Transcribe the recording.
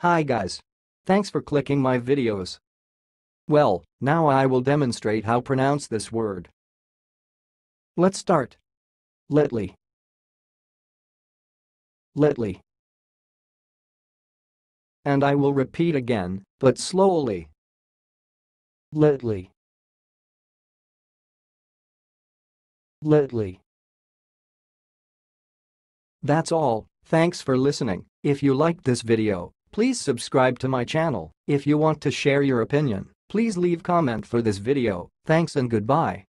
Hi guys. Thanks for clicking my videos. Well, now I will demonstrate how to pronounce this word. Let's start. Letley. Letley. And I will repeat again, but slowly. Letley. Letley. That's all. Thanks for listening. If you liked this video, please subscribe to my channel. If you want to share your opinion, please leave comment for this video. Thanks and goodbye.